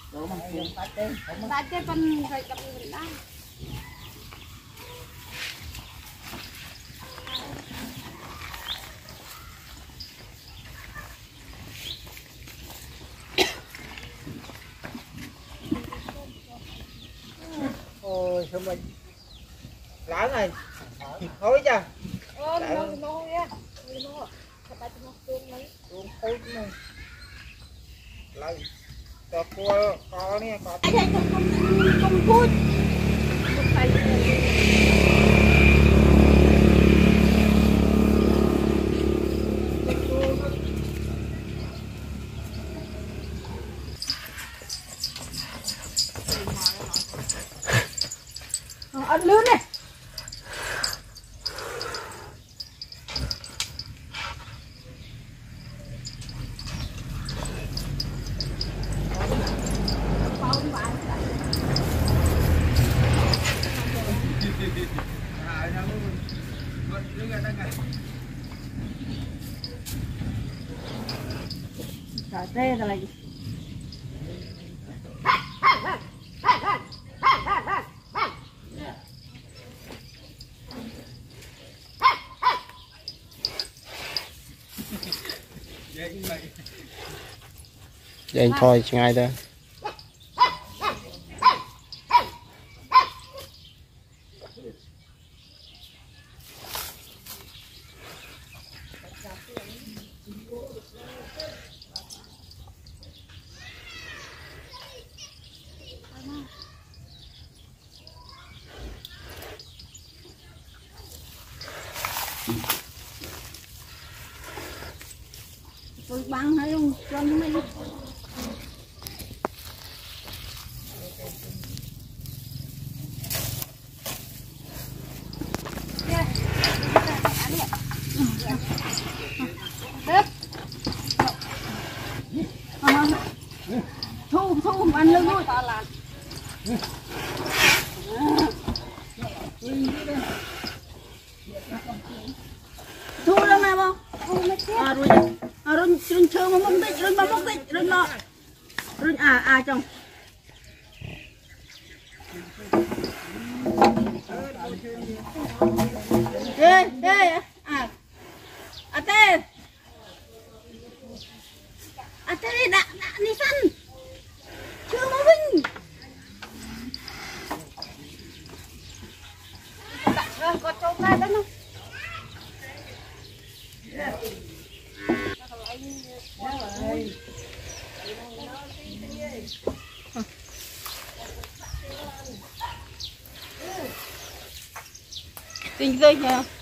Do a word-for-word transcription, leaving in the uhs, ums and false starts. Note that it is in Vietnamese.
Tại cái con phải đập mình đó. Ôi sao mình lỡ này thối chưa Ờ nó nó nha nó phải nó xuống lấy xuống thối này lại cho cua có nè có cái này không không không phút không phải ăn lươn này Trời tê rồi Vậy anh thôi ngay đây. tôi băng hay luôn cho mấy thu thu ăn lưng thôi thu đâu mà không à rồi à rồi rồi chơi mà mông tích rồi mà mông tích rồi nọ rồi à à chồng đây đây à à tê à tê đã đã đi săn chưa mà vinh bạn có trâu ra đấy không Tinh dây nha.